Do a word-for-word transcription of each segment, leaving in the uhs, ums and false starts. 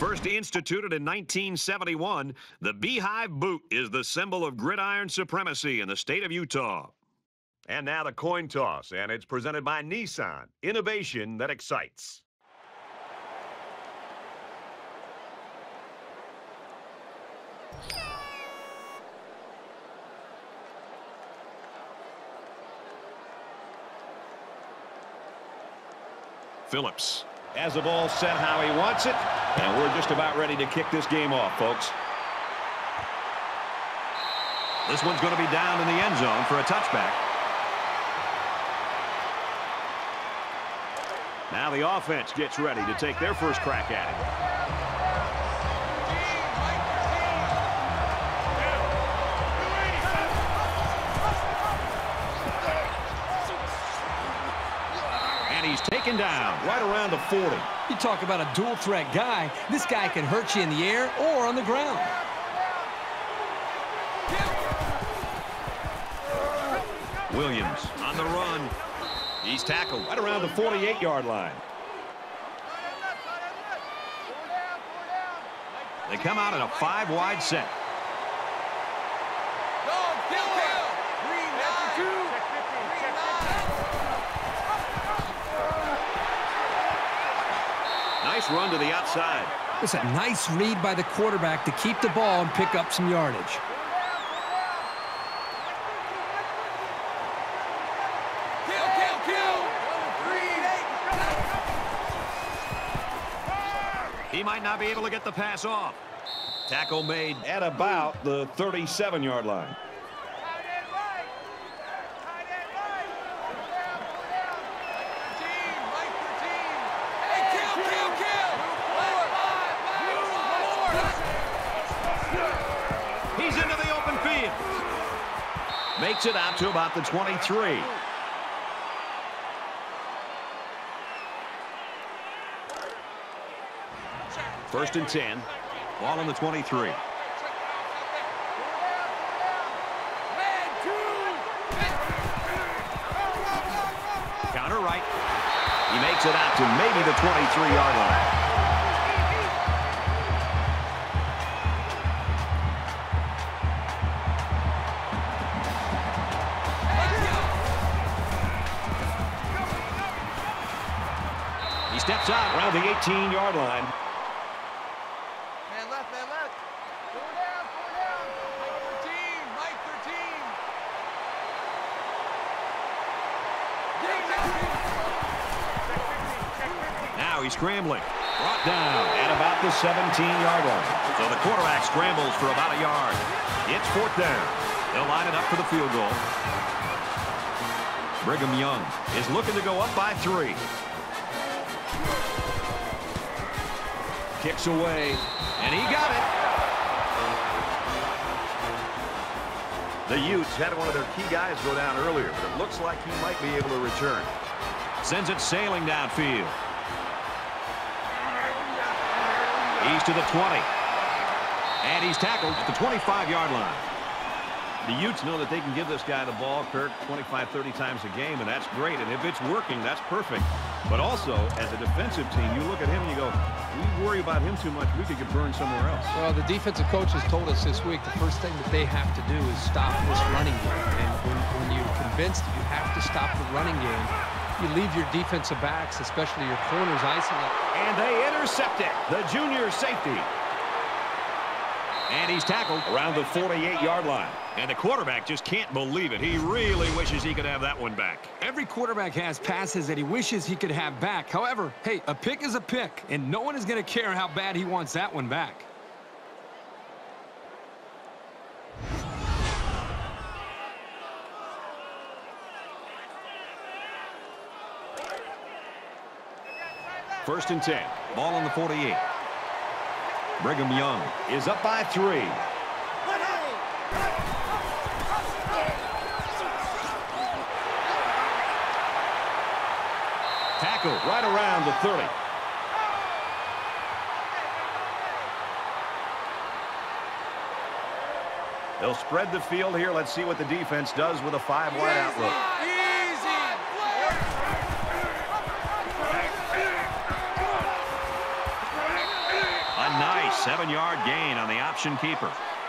First instituted in nineteen seventy-one, the Beehive boot is the symbol of gridiron supremacy in the state of Utah. And now the coin toss, and it's presented by Nissan. Innovation that excites. Phillips has the ball set how he wants it, and we're just about ready to kick this game off, folks. This one's going to be down in the end zone for a touchback. Now the offense gets ready to take their first crack at it. He's taken down right around the forty. You talk about a dual threat guy. This guy can hurt you in the air or on the ground. Williams on the run. He's tackled right around the forty-eight yard line. They come out in a five wide set. Nice run to the outside. It's a nice read by the quarterback to keep the ball and pick up some yardage. Kill, kill, kill. He might not be able to get the pass off. Tackle made at about the thirty-seven yard line. Makes it out to about the twenty-three. First and ten. Ball on the twenty-three. Counter right. He makes it out to maybe the twenty-three yard line. Steps out around the eighteen yard line. Man left, man left. Four down, four down. Mike thirteen, Mike thirteen. Now he's scrambling. Brought down at about the seventeen yard line. So the quarterback scrambles for about a yard. It's fourth down. They'll line it up for the field goal. Brigham Young is looking to go up by three. Kicks away, and he got it. The Utes had one of their key guys go down earlier, but it looks like he might be able to return. Sends it sailing downfield. He's to the twenty. And he's tackled at the twenty-five yard line. The Utes know that they can give this guy the ball, Kirk, twenty-five, thirty times a game, and that's great. And if it's working, that's perfect. But also, as a defensive team, you look at him and you go, we worry about him too much. We could get burned somewhere else. Well, the defensive coaches told us this week the first thing that they have to do is stop this running game. And when, when you're convinced that you have to stop the running game, you leave your defensive backs, especially your corners, isolated. And they intercept it. The junior safety. And he's tackled around the forty-eight yard line. And the quarterback just can't believe it. He really wishes he could have that one back. Every quarterback has passes that he wishes he could have back. However, hey, a pick is a pick, and no one is going to care how bad he wants that one back. First and ten. Ball on the forty-eight. Brigham Young is up by three. Tackle right around the thirty. They'll spread the field here. Let's see what the defense does with a five wide outlook. A Seven-yard gain on the option keeper.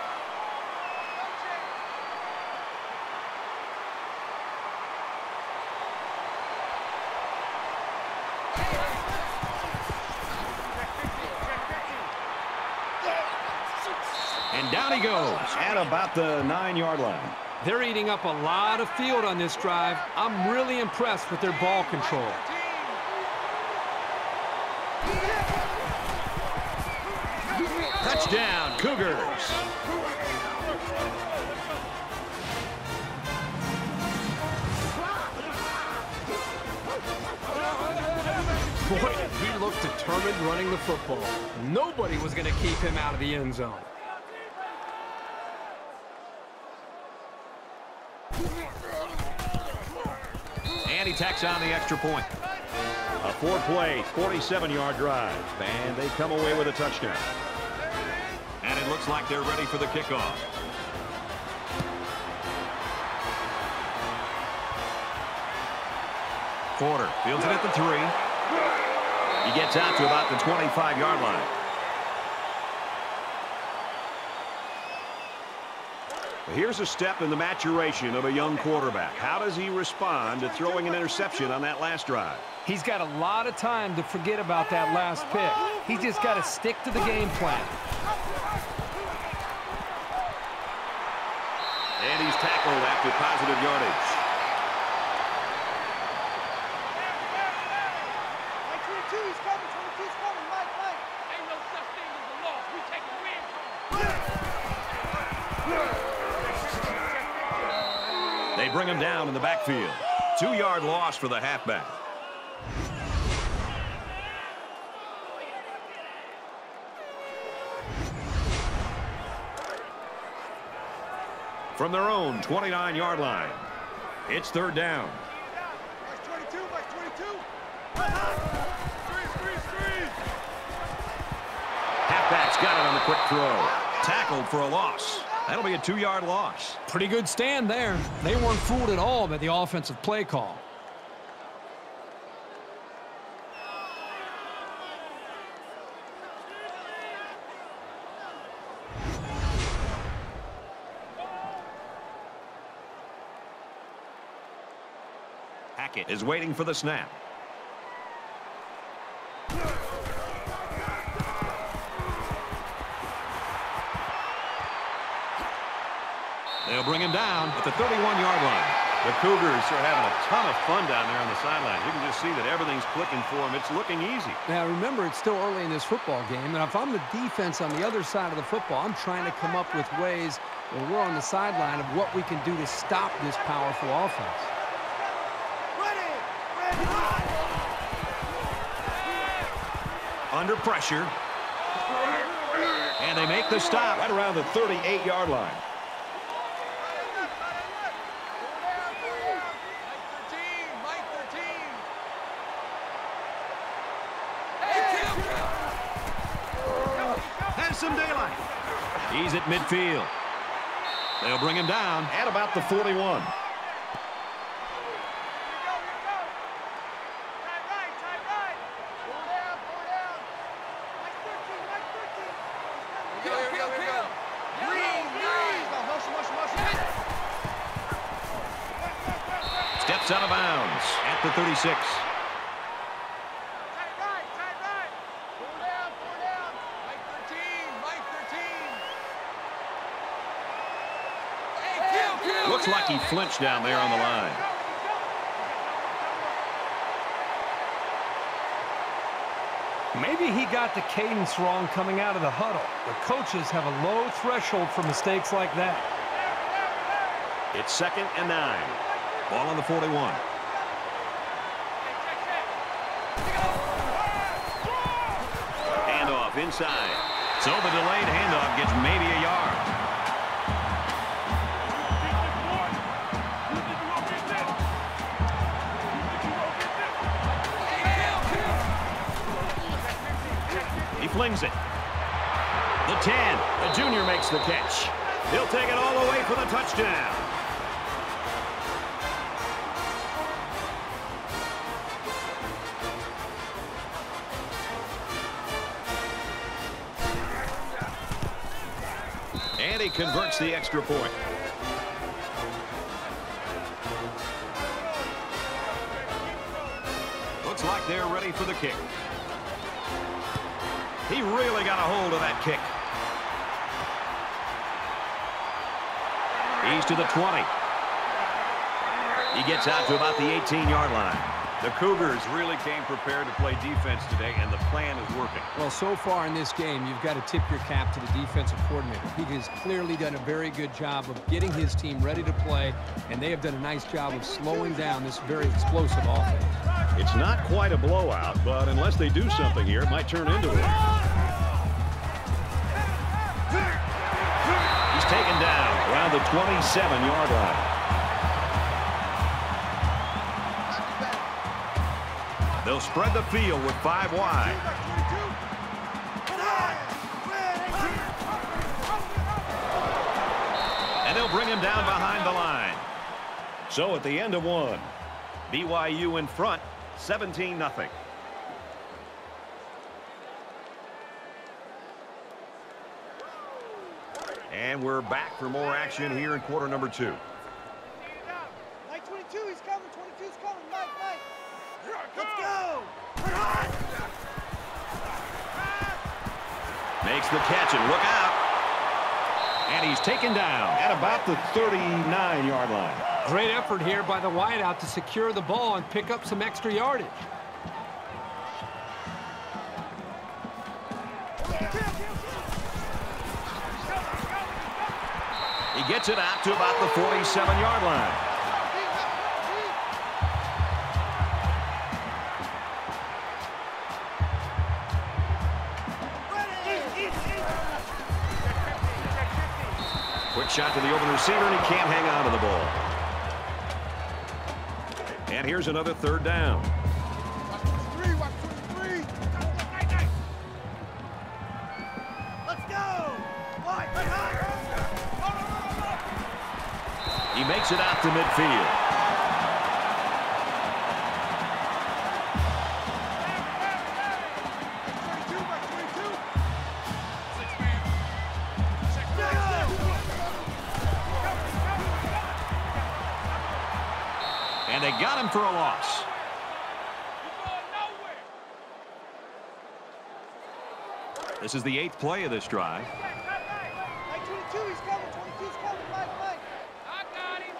And down he goes at about the nine-yard line. They're eating up a lot of field on this drive. I'm really impressed with their ball control. Touchdown, Cougars. Boy, did he look determined running the football. Nobody was going to keep him out of the end zone. And he tacks on the extra point. A four-play, forty-seven-yard drive. And they come away with a touchdown. And it looks like they're ready for the kickoff. Porter fields it at the three. He gets out to about the twenty-five-yard line. Here's a step in the maturation of a young quarterback. How does he respond to throwing an interception on that last drive? He's got a lot of time to forget about that last pick. He's just got to stick to the game plan. And he's tackled after positive yardage. twenty-two's coming, twenty-two's coming, Mike, Mike. Ain't no such thing as a loss. We take a win. They bring him down in the backfield. Two-yard loss for the halfback. From their own twenty-nine-yard line, it's third down. Mike twenty-two, Mike twenty-two. Freeze, freeze, freeze. Halfback's got it on the quick throw. Tackled for a loss. That'll be a two-yard loss. Pretty good stand there. They weren't fooled at all by the offensive play call. Hackett is waiting for the snap. They'll bring him down at the thirty-one-yard line. The Cougars are having a ton of fun down there on the sideline. You can just see that everything's clicking for them. It's looking easy. Now, remember, it's still early in this football game, and if I'm the defense on the other side of the football, I'm trying to come up with ways when we're on the sideline of what we can do to stop this powerful offense. Under pressure. And they make the stop right around the thirty-eight-yard line. Has some daylight. He's at midfield. They'll bring him down at about the forty-one. Steps out of bounds at the thirty-six. Looks like he flinched down there on the line. Maybe he got the cadence wrong coming out of the huddle. The coaches have a low threshold for mistakes like that. It's second and nine. Ball on the forty-one. Handoff inside. So the delayed handoff gets maybe a yard. He flings it. The ten. The junior makes the catch. He'll take it all the way for the touchdown. he converts the extra point. Looks like they're ready for the kick. He really got a hold of that kick. He's to the twenty. He gets out to about the eighteen-yard line. The Cougars really came prepared to play defense today, and the plan is working. Well, so far in this game, you've got to tip your cap to the defensive coordinator. He has clearly done a very good job of getting his team ready to play, and they have done a nice job of slowing down this very explosive offense. It's not quite a blowout, but unless they do something here, it might turn into it. He's taken down around the twenty-seven-yard line. They'll spread the field with five wide. And they'll bring him down behind the line. So at the end of one, B Y U in front, seventeen nothing. And we're back for more action here in quarter number two. Mike twenty-two, he's coming. twenty-two's coming. Mike, Mike. Let's go. Makes the catch and look out. And he's taken down at about the thirty-nine-yard line. Great effort here by the wideout to secure the ball and pick up some extra yardage. He gets it out to about the forty-seven-yard line. Quick shot to the open receiver, and he can't hang on to the ball. And here's another third down. Let's go. He makes it out to midfield. And they got him for a loss. This is the eighth play of this drive. Mike twenty-two, he's coming. twenty-two's coming. Mike, Mike. I got him.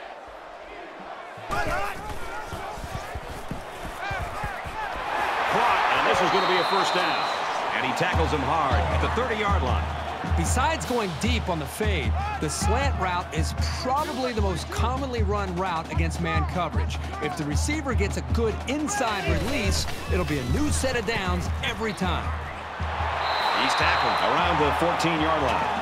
Caught, and this is going to be a first down. And he tackles him hard at the thirty-yard line. Besides going deep on the fade, the slant route is probably the most commonly run route against man coverage. If the receiver gets a good inside release, it'll be a new set of downs every time. He's tackled around the fourteen-yard line.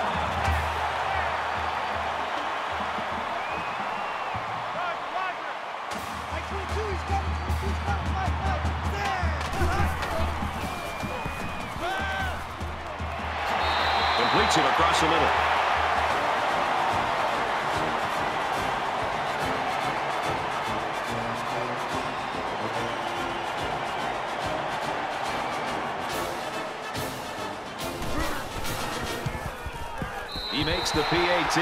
Completes it across the middle. He makes the P A T.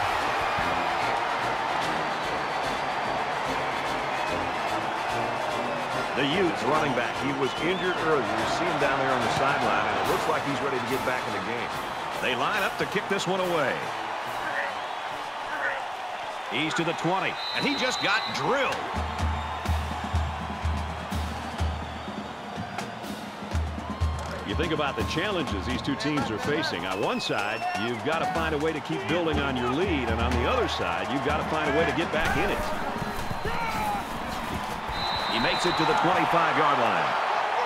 The Utes running back. He was injured earlier. You see him down there on the sideline, and it looks like he's ready to get back in the game. They line up to kick this one away. He's to the twenty, and he just got drilled. You think about the challenges these two teams are facing. On one side, you've got to find a way to keep building on your lead, and on the other side, you've got to find a way to get back in it. He makes it to the twenty-five-yard line.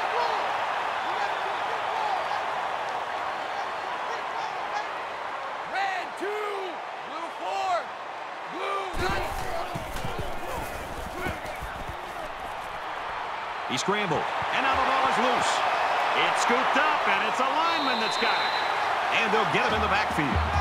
He scrambled, and now the ball is loose. It's scooped up, and it's a lineman that's got it. And they'll get him in the backfield.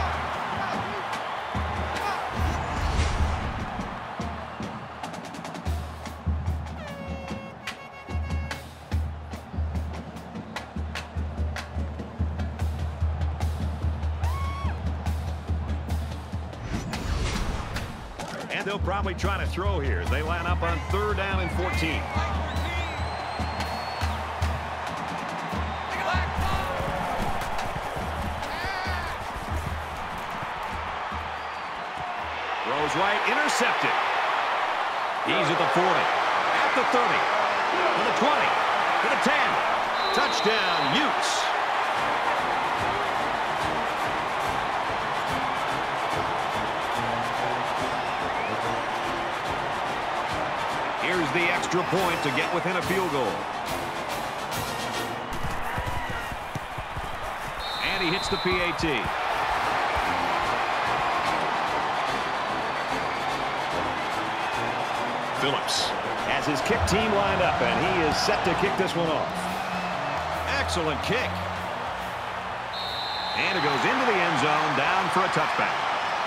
they'll probably try to throw here as they line up on third down and fourteen. Throws right, intercepted. He's at the forty, at the thirty, to the twenty, to the ten. Touchdown, Utes. Here's the extra point to get within a field goal. And he hits the P A T. Phillips has his kick team lined up, and he is set to kick this one off. Excellent kick. And it goes into the end zone, down for a touchback.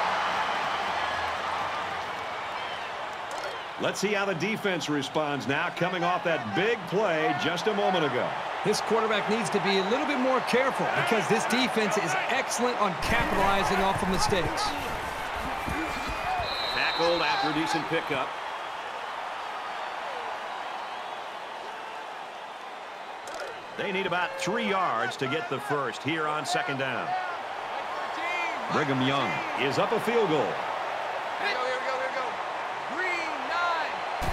Let's see how the defense responds now, coming off that big play just a moment ago. This quarterback needs to be a little bit more careful because this defense is excellent on capitalizing off of mistakes. Tackled after a decent pickup. They need about three yards to get the first here on second down. Brigham Young is up a field goal. Here we go, here we go, here we go. Green nine.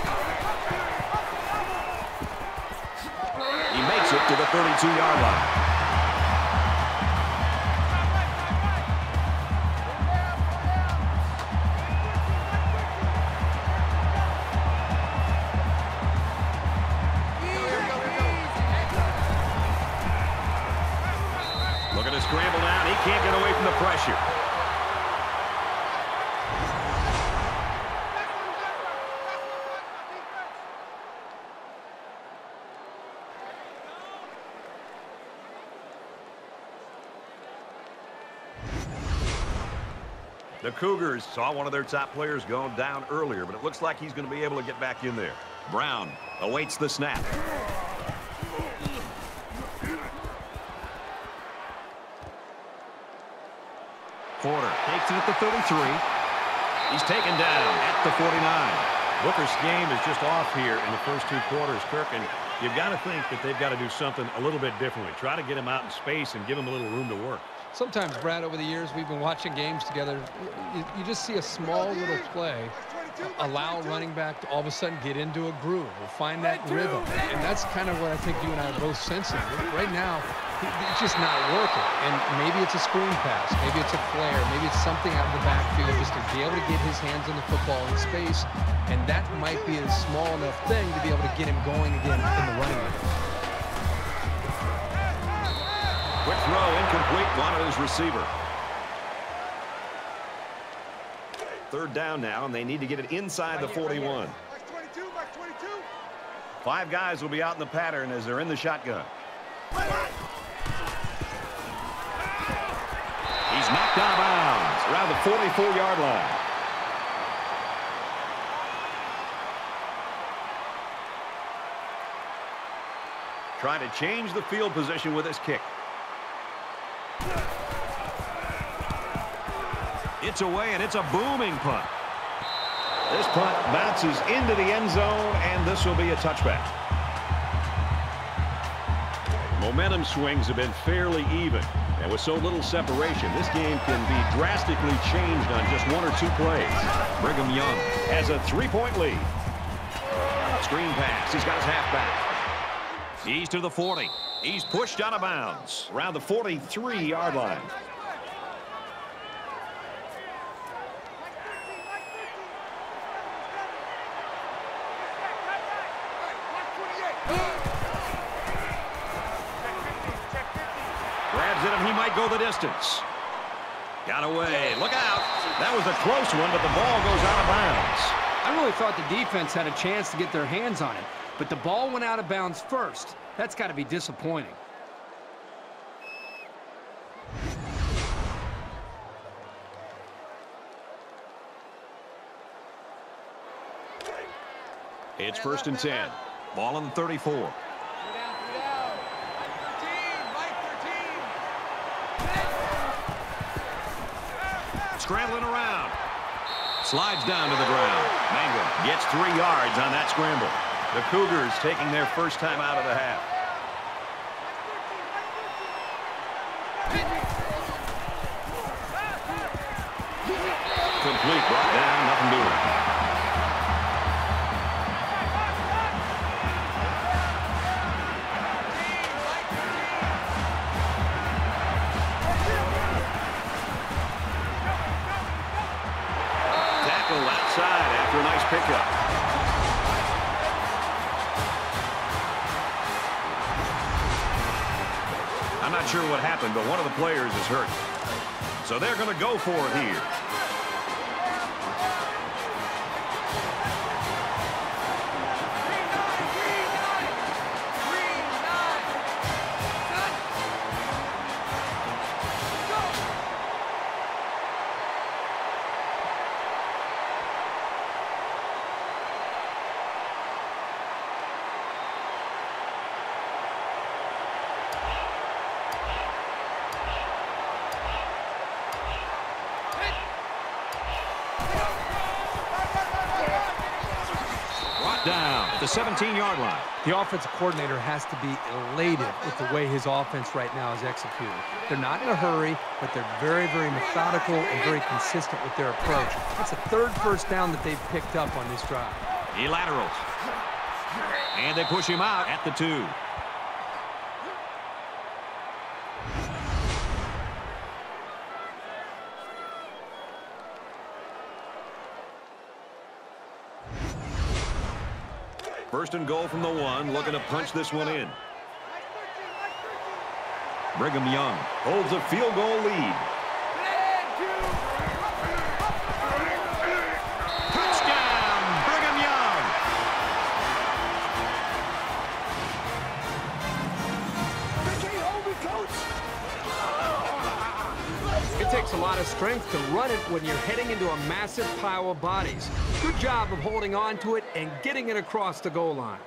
He makes it to the thirty-two yard line. Scramble down. He can't get away from the pressure. The Cougars saw one of their top players going down earlier, but it looks like he's going to be able to get back in there. Brown awaits the snap. Porter takes it at the thirty-three. He's taken down at the forty-nine. Booker's game is just off here in the first two quarters, Kirk, and you've got to think that they've got to do something a little bit differently. Try to get him out in space and give him a little room to work. Sometimes, Brad, over the years, we've been watching games together. You, you just see a small little play allow running back to all of a sudden get into a groove or find that rhythm. And that's kind of what I think you and I are both sensing. Right now, it's just not working. And maybe it's a screen pass. Maybe it's a flare. Maybe it's something out of the backfield just to be able to get his hands on the football in space. And that might be a small enough thing to be able to get him going again in the running game. Quick throw, incomplete, wanted his receiver. Third down now, and they need to get it inside the forty-one. Five guys will be out in the pattern as they're in the shotgun. He's knocked out of bounds around the forty-four yard line. Trying to change the field position with his kick. It's away, and it's a booming punt. This punt bounces into the end zone, and this will be a touchback. Momentum swings have been fairly even, and with so little separation, this game can be drastically changed on just one or two plays. Brigham Young has a three-point lead. Screen pass. He's got his halfback. He's to the forty. He's pushed out of bounds around the forty-three yard line. Grabs it, and he might go the distance. Got away. Look out. That was a close one, but the ball goes out of bounds. I really thought the defense had a chance to get their hands on it, but the ball went out of bounds first. That's got to be disappointing. It's first and ten. Ball on the thirty-four. Scrambling around. Slides down to the ground. Mangum gets three yards on that scramble. The Cougars taking their first time out of the half. Complete, brought down, nothing doing. Tackle outside after a nice pickup. I'm not sure what happened, but one of the players is hurt. So they're going to go for it here. Down at the seventeen-yard line. The offensive coordinator has to be elated with the way his offense right now is executed. They're not in a hurry, but they're very, very methodical and very consistent with their approach. That's the third first down that they've picked up on this drive. He laterals. And they push him out at the two. First and goal from the one, looking to punch this one in. Brigham Young holds a field goal lead. Touchdown, Brigham Young! It takes a lot of strength to run it when you're heading into a massive pile of bodies. Good job of holding on to it and getting it across the goal line.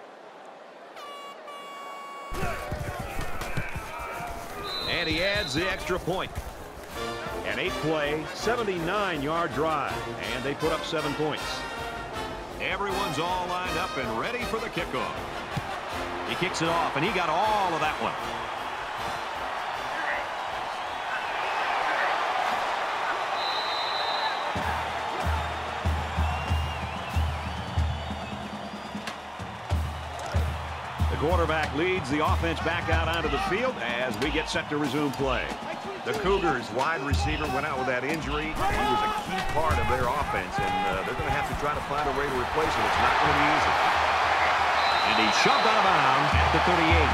And he adds the extra point. An eight-play, seventy-nine-yard drive, and they put up seven points. Everyone's all lined up and ready for the kickoff. He kicks it off, and he got all of that one. Quarterback leads the offense back out onto the field as we get set to resume play. The Cougars wide receiver went out with that injury. He was a key part of their offense, and uh, they're going to have to try to find a way to replace him. It's not going to be easy. And he's shoved out of bounds at the thirty-eight.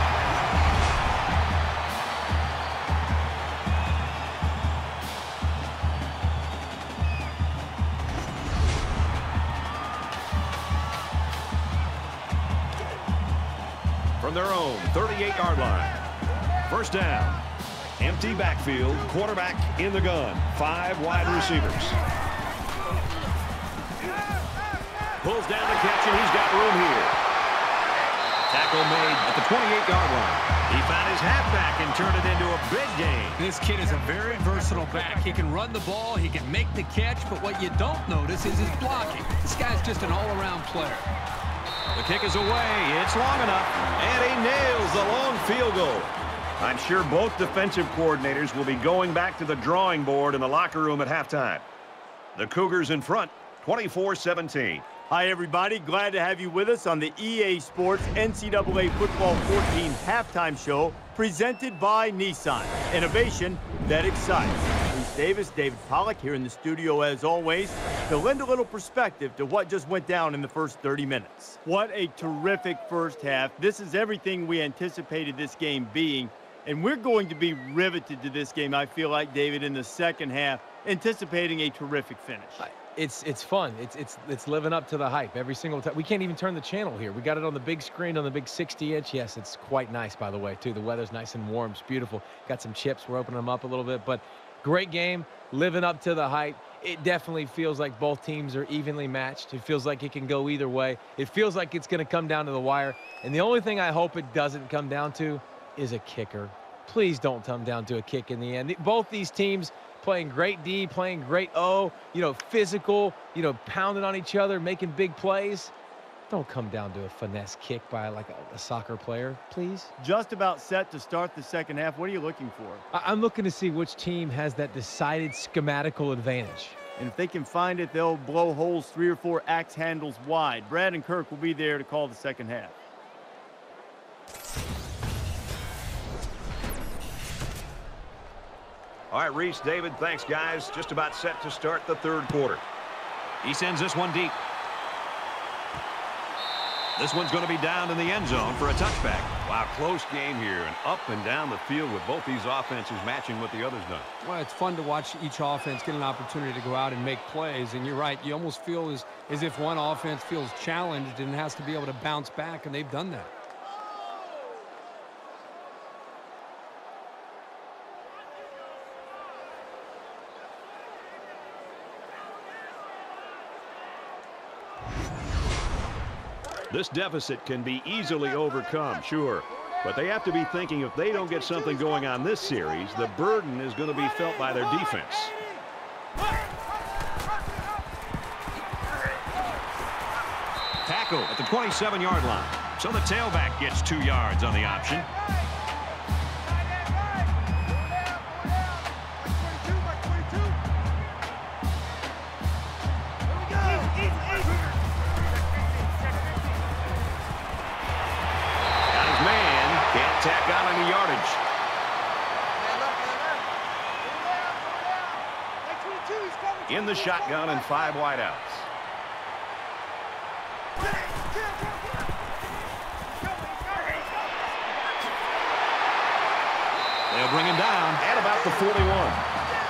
From their own thirty-eight-yard line. First down. Empty backfield. Quarterback in the gun. Five wide receivers. Pulls down the catch, and he's got room here. Tackle made at the twenty-eight-yard line. He found his halfback and turned it into a big game. This kid is a very versatile back. He can run the ball, he can make the catch, but what you don't notice is his blocking. This guy's just an all-around player. The kick is away. It's long enough. And he nails the long field goal. I'm sure both defensive coordinators will be going back to the drawing board in the locker room at halftime. The Cougars in front, twenty-four seventeen. Hi, everybody. Glad to have you with us on the E A Sports N C double A Football fourteen halftime show presented by Nissan. Innovation that excites. Bruce Davis, David Pollack here in the studio as always to lend a little perspective to what just went down in the first thirty minutes. What a terrific first half. This is everything we anticipated this game being, and we're going to be riveted to this game, I feel like, David, in the second half, anticipating a terrific finish. It's it's fun. It's it's it's living up to the hype every single time. We can't even turn the channel here. We got it on the big screen on the big sixty inch. Yes, it's quite nice, by the way, too. The weather's nice and warm. It's beautiful. Got some chips. We're opening them up a little bit, but great game. Living up to the hype. It definitely feels like both teams are evenly matched. It feels like it can go either way. It feels like it's going to come down to the wire. And the only thing I hope it doesn't come down to is a kicker. Please don't come down to a kick in the end. Both these teams playing great D, playing great O, you know, physical, you know, pounding on each other, making big plays. Don't come down to a finesse kick by like a, a soccer player, please. Just about set to start the second half. What are you looking for? I I'm looking to see which team has that decided schematical advantage. And if they can find it, they'll blow holes three or four axe handles wide. Brad and Kirk will be there to call the second half. All right, Reese, David, thanks, guys. Just about set to start the third quarter. He sends this one deep. This one's going to be down in the end zone for a touchback. Wow, close game here, and up and down the field with both these offenses matching what the others done. Well, it's fun to watch each offense get an opportunity to go out and make plays, and you're right. You almost feel as, as if one offense feels challenged and has to be able to bounce back, and they've done that. This deficit can be easily overcome, sure. But they have to be thinking if they don't get something going on this series, the burden is going to be felt by their defense. Tackle at the twenty-seven yard line. So the tailback gets two yards on the option. Tack on any yardage. In the shotgun and five wideouts. They'll bring him down at about the forty-one.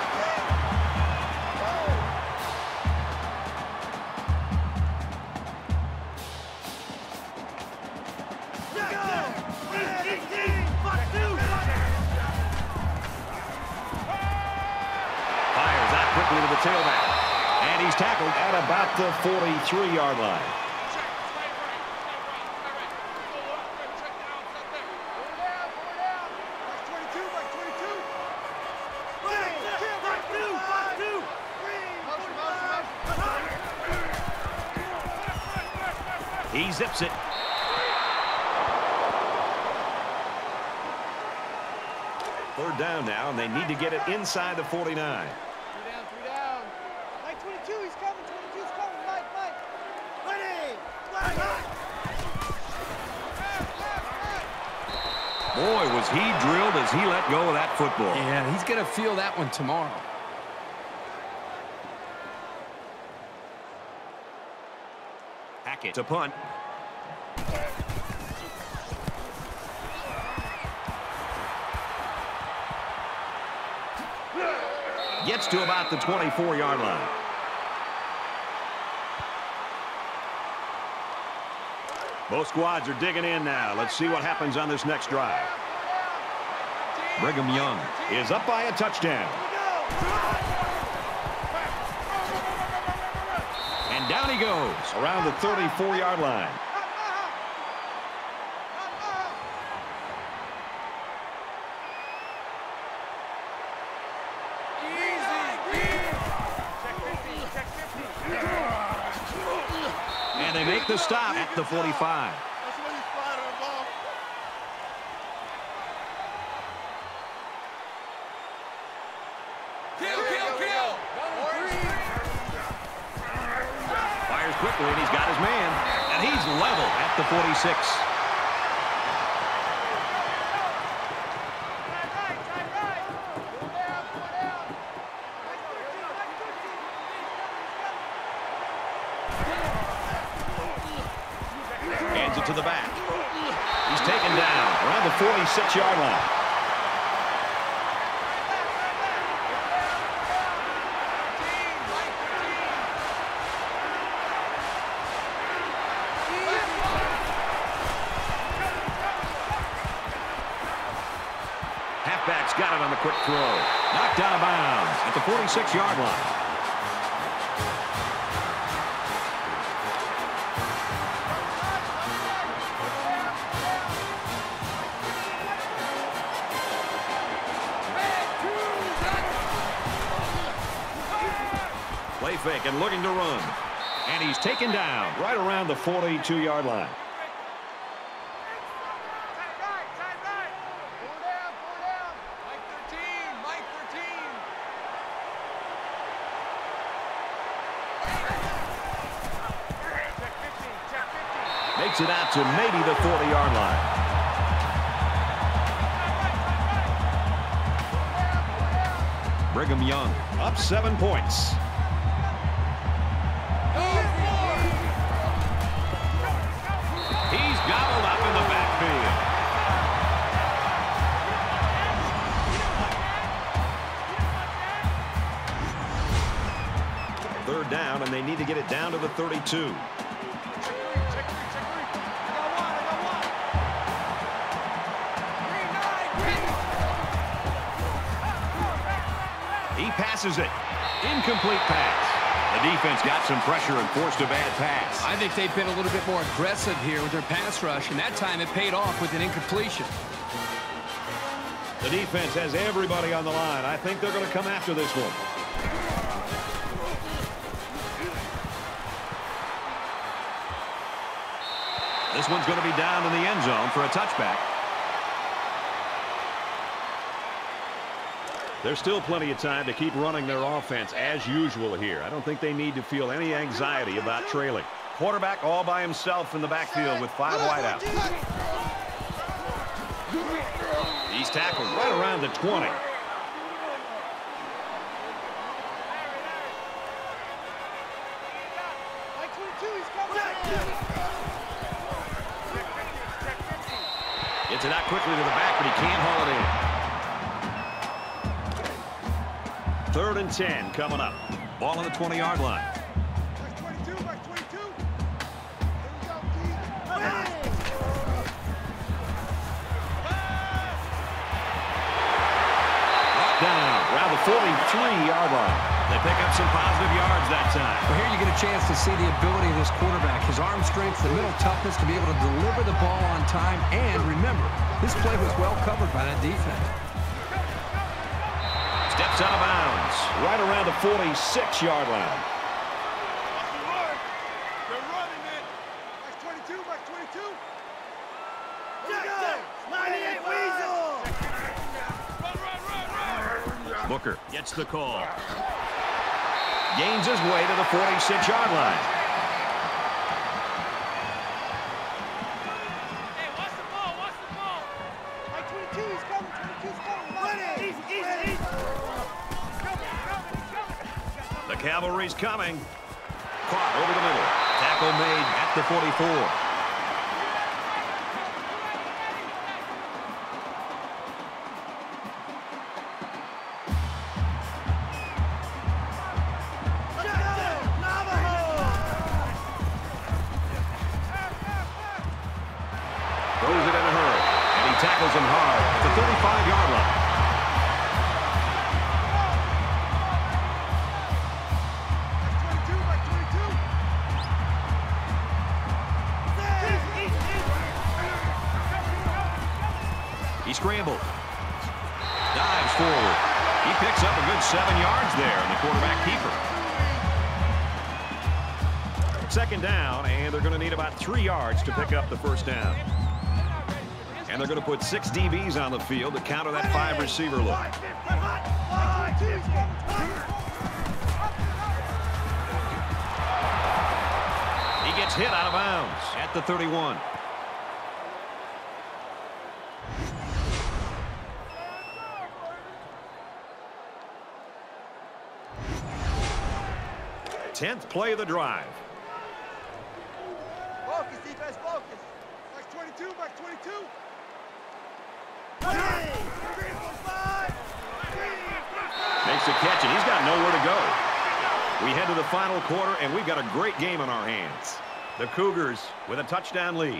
To the tailback, and he's tackled at about the forty-three yard line. He zips it. Third down now, and they need to get it inside the forty-nine. Boy, was he drilled as he let go of that football. Yeah, he's going to feel that one tomorrow. Hackett to punt. Gets to about the twenty-four yard line. Both squads are digging in now. Let's see what happens on this next drive. Brigham Young is up by a touchdown. And down he goes around the thirty-four yard line. And they make the stop at the forty-five. Kill, kill, kill. Fires quickly, and he's got his man. And he's level at the forty-six. Hands it to the back. He's taken down around the forty-six yard line. Halfback's got it on the quick throw. Knocked out of bounds at the forty-six yard line. fake and looking to run. And he's taken down right around the forty-two yard line. Makes it out to maybe the forty yard line. Brigham Young up seven points. He's gobbled up in the backfield. Third down, and they need to get it down to the thirty-two. He passes it. Incomplete pass. The defense got some pressure and forced a bad pass. I think they've been a little bit more aggressive here with their pass rush, and that time it paid off with an incompletion. The defense has everybody on the line. I think they're going to come after this one. This one's going to be down in the end zone for a touchback. There's still plenty of time to keep running their offense as usual here. I don't think they need to feel any anxiety about trailing. Quarterback all by himself in the backfield with five wideouts. He's tackled right around the twenty. Gets it out quickly to the back, but he can't haul it in. Third and ten coming up. Ball on the twenty yard line. Brought down around the forty-three yard line. They pick up some positive yards that time. Well, here you get a chance to see the ability of this quarterback. His arm strength, the mental toughness to be able to deliver the ball on time. And remember, this play was well covered by that defense. Steps out of bounds right around the forty-six yard line. They're running it. Max twenty-two, Max twenty-two. ninety-eight Weasel. Run, run, run, run. Booker gets the call. Gains his way to the forty-six yard line. Hey, watch the ball, watch the ball. Max twenty-two, he's coming, twenty-two's coming. Run it. Easy, easy, easy. The cavalry's coming. Caught over the middle. Tackle made at the forty-four. Throws it in a hurry. And he tackles him hard at the thirty-five yard line. He scrambled. Dives forward. He picks up a good seven yards there, and the quarterback keeper. Second down, and they're going to need about three yards to pick up the first down. And they're going to put six D Bs on the field to counter that five receiver look. He gets hit out of bounds at the thirty-one. Tenth play of the drive. Focus, defense, focus. Max twenty-two, Max twenty-two. Makes the catch, and he's got nowhere to go. We head to the final quarter, and we've got a great game on our hands. The Cougars with a touchdown lead.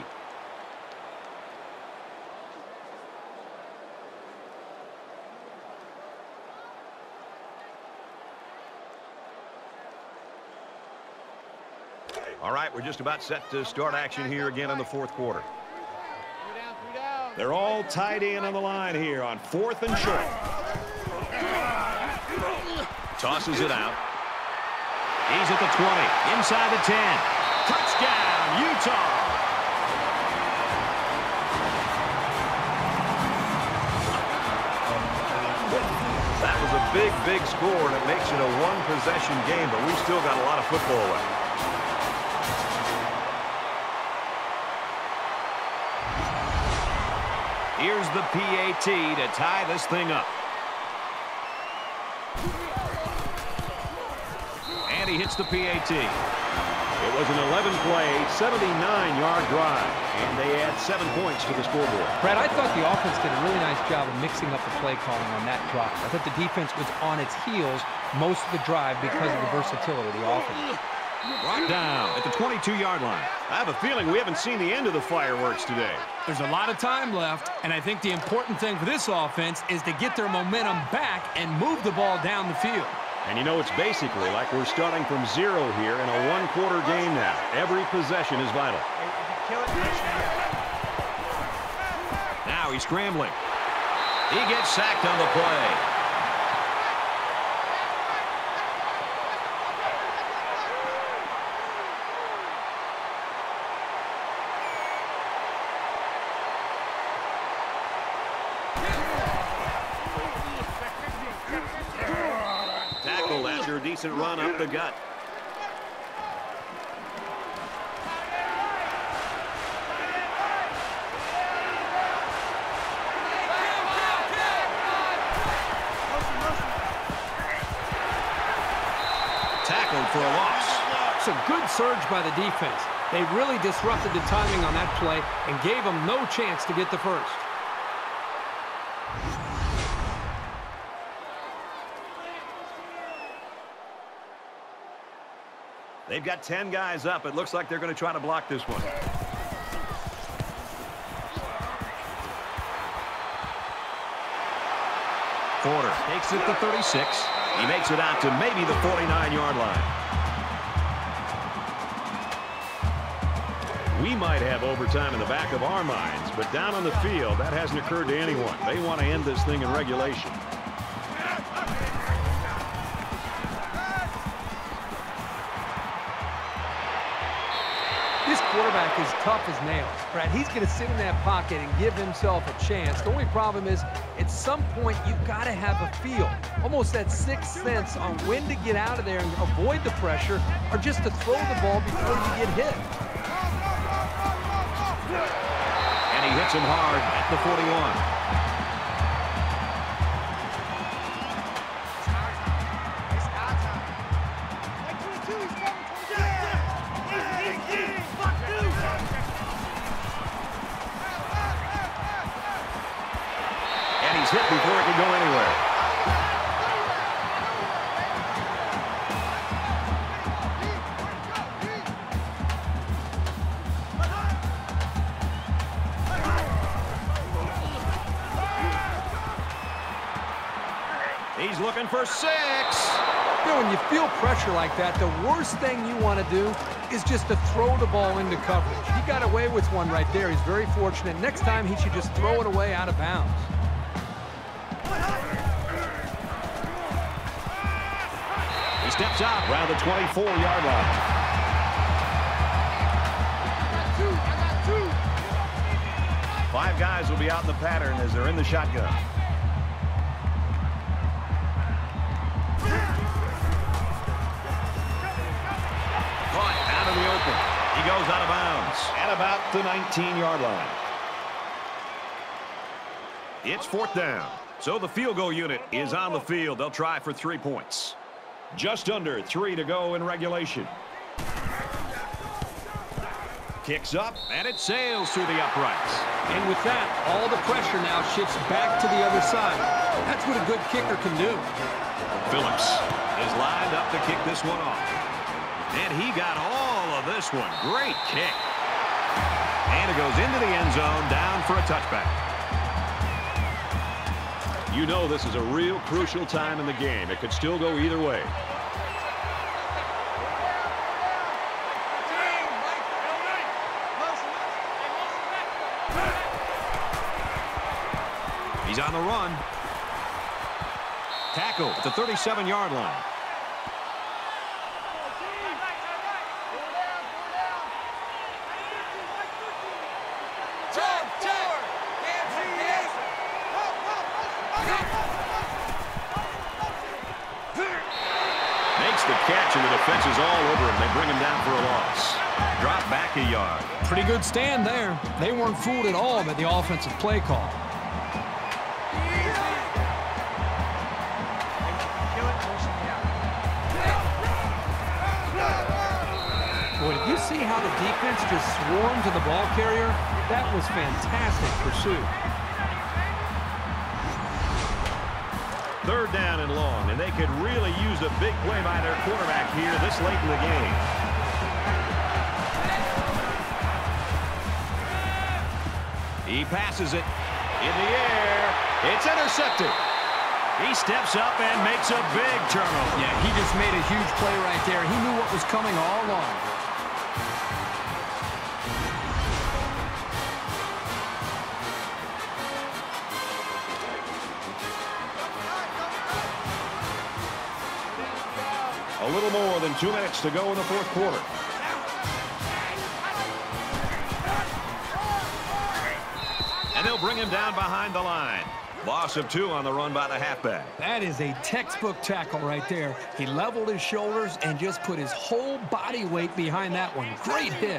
All right, we're just about set to start action here again in the fourth quarter. They're all tied in on the line here on fourth and short. Tosses it out. He's at the twenty, inside the ten. Touchdown, Utah! That was a big, big score, and it makes it a one-possession game, but we've still got a lot of football left. Here's the P A T to tie this thing up. And he hits the P A T. It was an eleven play, seventy-nine yard drive, and they add seven points to the scoreboard. Brad, I thought the offense did a really nice job of mixing up the play calling on that drive. I thought the defense was on its heels most of the drive because of the versatility of the offense. Brought down at the twenty-two yard line. I have a feeling we haven't seen the end of the fireworks today. There's a lot of time left, and I think the important thing for this offense is to get their momentum back and move the ball down the field. And you know, it's basically like we're starting from zero here in a one-quarter game now. Every possession is vital. Now he's scrambling. He gets sacked on the play. Tackled after a decent run up the gut. Tackled for a loss. It's a good surge by the defense. They really disrupted the timing on that play and gave them no chance to get the first. They've got ten guys up. It looks like they're going to try to block this one. Porter takes it to thirty-six. He makes it out to maybe the forty-nine yard line. We might have overtime in the back of our minds, but down on the field, that hasn't occurred to anyone. They want to end this thing in regulation. This quarterback is tough as nails. Brad, he's going to sit in that pocket and give himself a chance. The only problem is, at some point, you've got to have a feel, almost that sixth sense on when to get out of there and avoid the pressure, or just to throw the ball before you get hit. And he hits him hard at the forty-one. Hit before it can go anywhere. He's looking for six. You know, when you feel pressure like that, the worst thing you want to do is just to throw the ball into coverage. He got away with one right there. He's very fortunate. Next time, he should just throw it away out of bounds. He steps out around the twenty-four yard line. Five guys will be out in the pattern as they're in the shotgun. Caught out of the open. He goes out of bounds at about the nineteen yard line. It's fourth down. So the field goal unit is on the field. They'll try for three points. Just under three to go in regulation. Kicks up, and it sails through the uprights. And with that, all the pressure now shifts back to the other side. That's what a good kicker can do. Phillips is lined up to kick this one off. And he got all of this one. Great kick. And it goes into the end zone, down for a touchback. You know this is a real crucial time in the game. It could still go either way. He's on the run. Tackle at the thirty-seven yard line. and the defense is all over him. They bring him down for a loss. Drop back a yard. Pretty good stand there. They weren't fooled at all by the offensive play call. Boy, did you see how the defense just swarmed to the ball carrier? That was fantastic pursuit. Third down and long, and they could really use a big play by their quarterback here this late in the game. He passes it in the air. It's intercepted. He steps up and makes a big turnover. Yeah, he just made a huge play right there. He knew what was coming all along. A little more than two minutes to go in the fourth quarter. And they'll bring him down behind the line. Loss of two on the run by the halfback. That is a textbook tackle right there. He leveled his shoulders and just put his whole body weight behind that one. Great hit.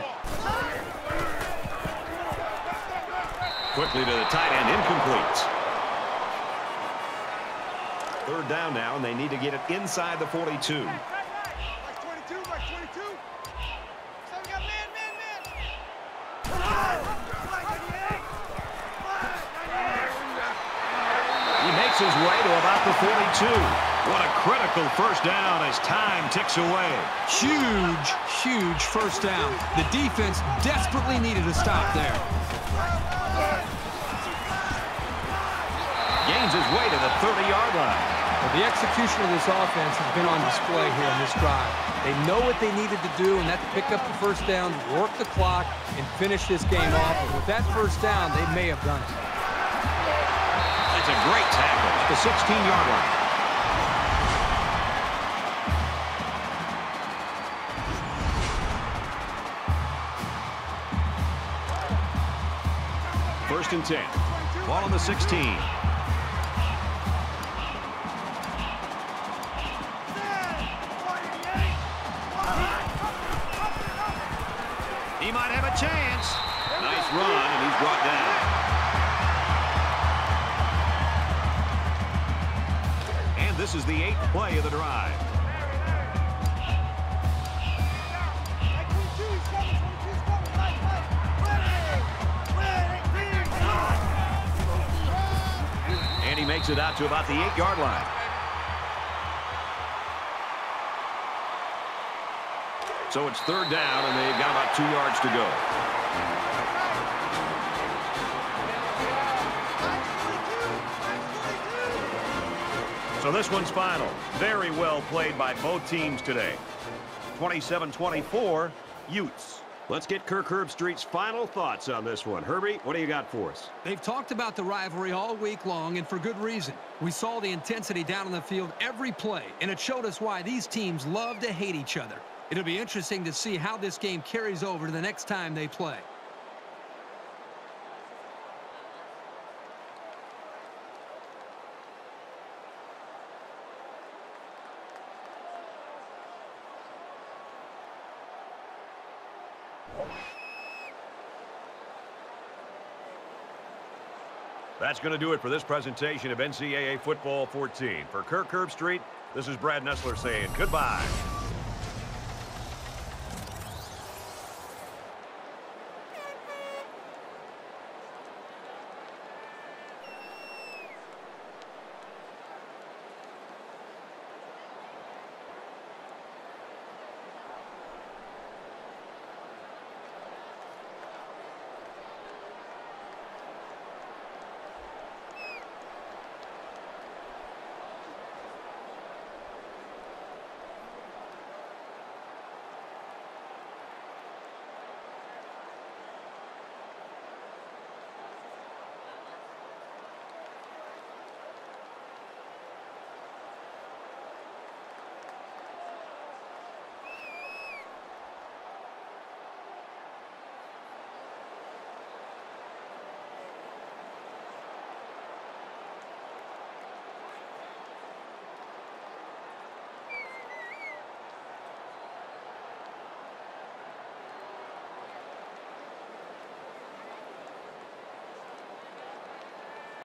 Quickly to the tight end, incomplete. Third down now, and they need to get it inside the forty-two. His way to about the forty-two. What a critical first down as time ticks away. Huge, huge first down. The defense desperately needed a stop there. Gains his way to the thirty-yard line. Well, the execution of this offense has been on display here in this drive. They know what they needed to do, and that's pick up the first down, work the clock, and finish this game off. But with that first down, they may have done it. It's a great tackle at the sixteen-yard line. First and ten. Ball on the sixteen. He might have a chance. Nice run, and he's brought down. This is the eighth play of the drive. And he makes it out to about the eight-yard line. So it's third down, and they've got about two yards to go. So this one's final. Very well played by both teams today. twenty-seven twenty-four, Utes. Let's get Kirk Herbstreit's final thoughts on this one. Herbie, what do you got for us? They've talked about the rivalry all week long, and for good reason. We saw the intensity down on the field every play, and it showed us why these teams love to hate each other. It'll be interesting to see how this game carries over to the next time they play. That's going to do it for this presentation of N C double A Football fourteen. For Kirk Herbstreit, this is Brad Nessler saying goodbye.